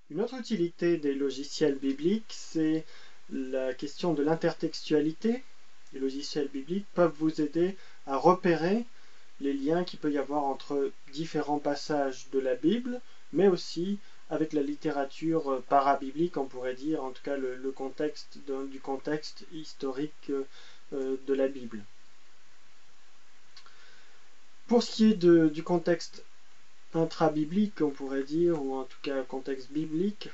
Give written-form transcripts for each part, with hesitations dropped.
Une autre utilité des logiciels bibliques, c'est la question de l'intertextualité. Les logiciels bibliques peuvent vous aider à repérer les liens qu'il peut y avoir entre différents passages de la Bible, mais aussi avec la littérature parabiblique, on pourrait dire, en tout cas le contexte du contexte historique de la Bible. Pour ce qui est du contexte intra-biblique, on pourrait dire, ou en tout cas contexte biblique,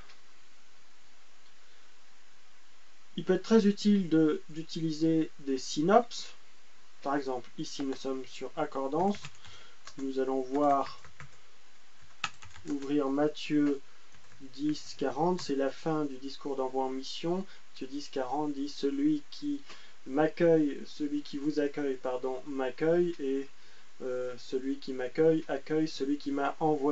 il peut être très utile d'utiliser des synopses. Par exemple, ici nous sommes sur Accordance. Nous allons ouvrir Matthieu 10, 40. C'est la fin du discours d'envoi en mission. Matthieu 10, 40 dit « Celui qui vous accueille, pardon, m'accueille, et celui qui m'accueille, accueille celui qui m'a envoyé. »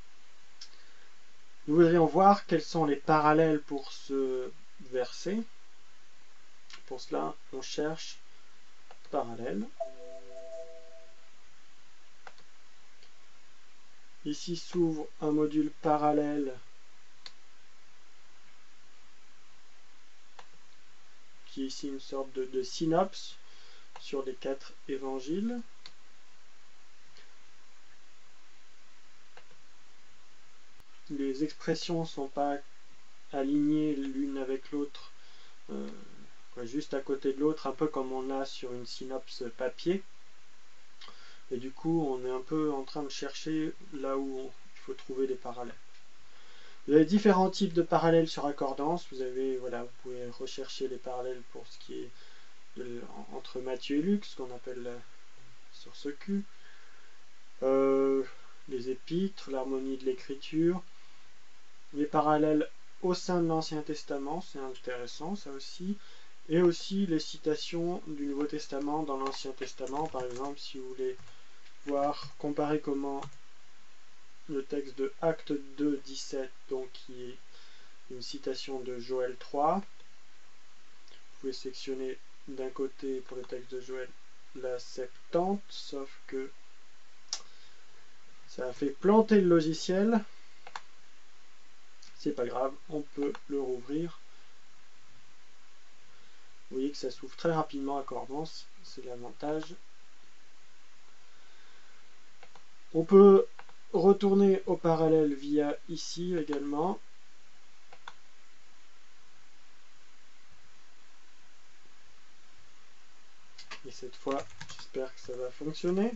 Nous voudrions voir quels sont les parallèles pour ce verset. Pour cela, on cherche parallèle. Ici s'ouvre un module parallèle qui est ici une sorte de synopse sur les 4 évangiles. Les expressions ne sont pas alignées l'une avec l'autre, juste à côté de l'autre, un peu comme on a sur une synopse papier. Et du coup, on est un peu en train de chercher là où il faut trouver des parallèles. Vous avez différents types de parallèles sur Accordance. Vous pouvez rechercher les parallèles pour ce qui est entre Matthieu et Luc, ce qu'on appelle la source Q. Les épîtres, l'harmonie de l'écriture. Les parallèles au sein de l'Ancien Testament, c'est intéressant ça aussi. Et aussi les citations du Nouveau Testament dans l'Ancien Testament. Par exemple, si vous voulez comparer comment le texte de Acte 2, 17, donc qui est une citation de Joël 3. Vous pouvez sélectionner d'un côté pour le texte de Joël la Septante, sauf que ça a fait planter le logiciel. C'est pas grave, on peut le rouvrir. Vous voyez que ça s'ouvre très rapidement à Accordance, c'est l'avantage. On peut retourner au parallèle via ici également. Et cette fois, j'espère que ça va fonctionner.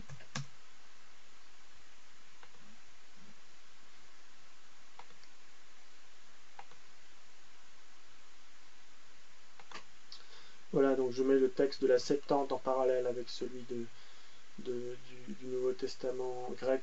Voilà, donc je mets le texte de la Septante en parallèle avec celui du Nouveau Testament grec.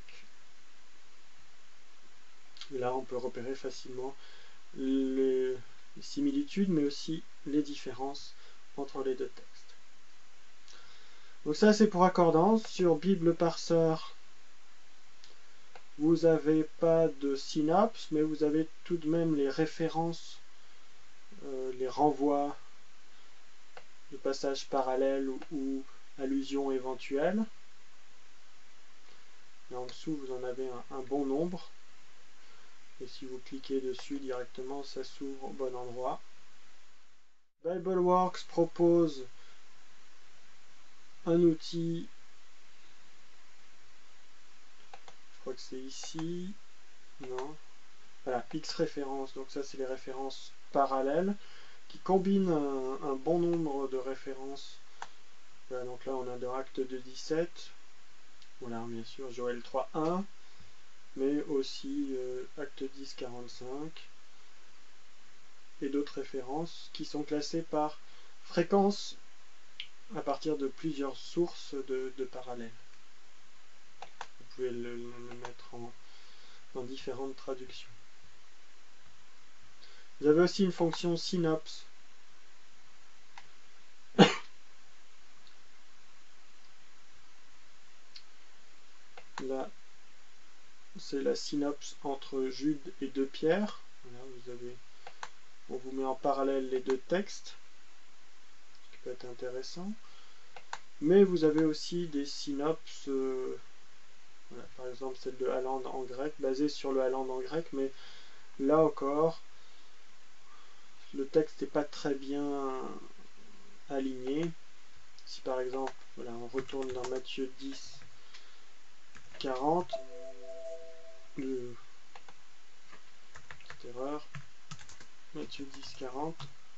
Et là, on peut repérer facilement les similitudes, mais aussi les différences entre les deux textes. Donc ça, c'est pour Accordance. Sur Bible Parseur, vous n'avez pas de synopse, mais vous avez tout de même les références, les renvois de passages parallèles ou allusions éventuelles. Là en dessous, vous en avez un bon nombre. Et si vous cliquez dessus directement, ça s'ouvre au bon endroit. BibleWorks propose un outil, je crois que c'est ici, non, voilà, X références, donc ça c'est les références parallèles, qui combinent un bon nombre de références. Voilà, donc là on a dans Acte 2, 17, voilà, bien sûr Joël 3, 1, mais aussi Acte 10, 45, et d'autres références qui sont classées par fréquence à partir de plusieurs sources de parallèles. Vous pouvez le mettre dans différentes traductions. Vous avez aussi une fonction synopse. Là, c'est la synopse entre Jude et 2 Pierre. Voilà, on vous met en parallèle les deux textes, ce qui peut être intéressant. Mais vous avez aussi des synopses, voilà, par exemple celle de Haaland en grec, basée sur le Haaland en grec, mais là encore, le texte n'est pas très bien aligné. Si par exemple, voilà, on retourne dans Matthieu 10, 40, petite erreur, Matthieu 10, 40,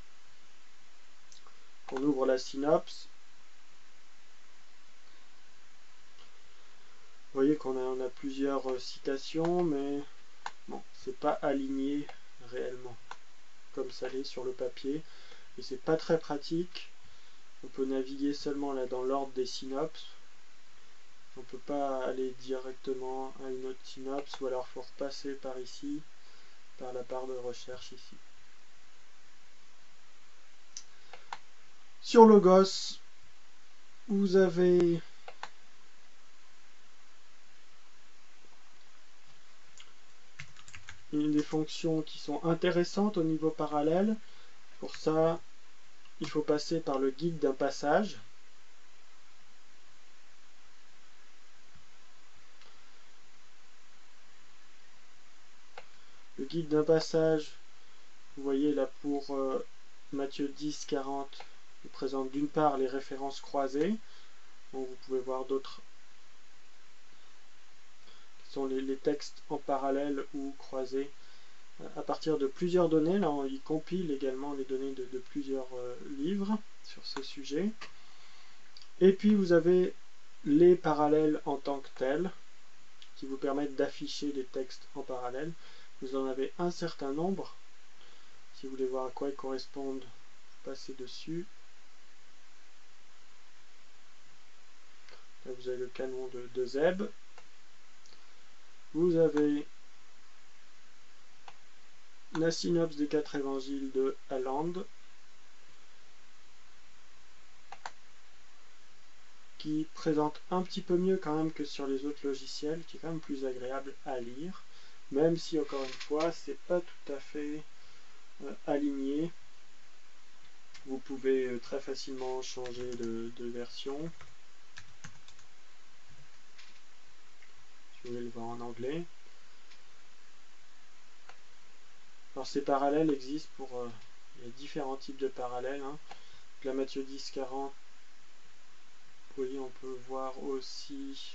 on ouvre la synopse, vous voyez qu'on a plusieurs citations, mais bon, c'est pas aligné réellement comme ça l'est sur le papier, et c'est pas très pratique. On peut naviguer seulement là dans l'ordre des synopses. On peut pas aller directement à une autre synopse, ou alors il faut repasser par ici, par la barre de recherche ici. Sur Logos, vous avez des fonctions qui sont intéressantes au niveau parallèle. Pour ça, il faut passer par le guide d'un passage. Le guide d'un passage, vous voyez là pour Matthieu 10, 40, il présente d'une part les références croisées. Donc vous pouvez voir d'autres qui sont les textes en parallèle ou croisés à partir de plusieurs données. Là, il compile également les données de plusieurs livres sur ce sujet. Et puis vous avez les parallèles en tant que tels, qui vous permettent d'afficher des textes en parallèle. Vous en avez un certain nombre. Si vous voulez voir à quoi ils correspondent, passez dessus. Là, vous avez le canon de Zeb. Vous avez la synopse des 4 évangiles de Halland, qui présente un petit peu mieux quand même que sur les autres logiciels, qui est quand même plus agréable à lire, même si encore une fois c'est pas tout à fait aligné. Vous pouvez très facilement changer de version. Si vous voulez le voir en anglais. Alors ces parallèles existent pour il y a différents types de parallèles. Hein. La Matthieu 10, 40, vous voyez, on peut voir aussi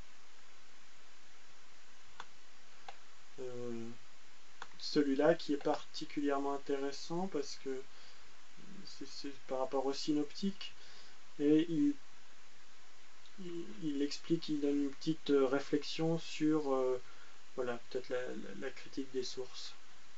celui-là qui est particulièrement intéressant parce que c'est par rapport au synoptique, et il explique, il donne une petite réflexion sur voilà, peut-être la critique des sources.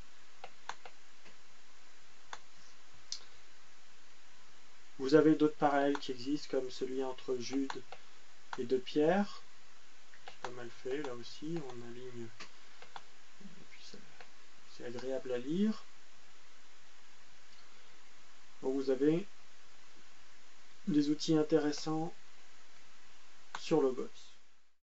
Vous avez d'autres parallèles qui existent, comme celui entre Jude et de Pierre, qui est pas mal fait, là aussi, on aligne, et puis c'est agréable à lire. Donc vous avez des outils intéressants sur Logos.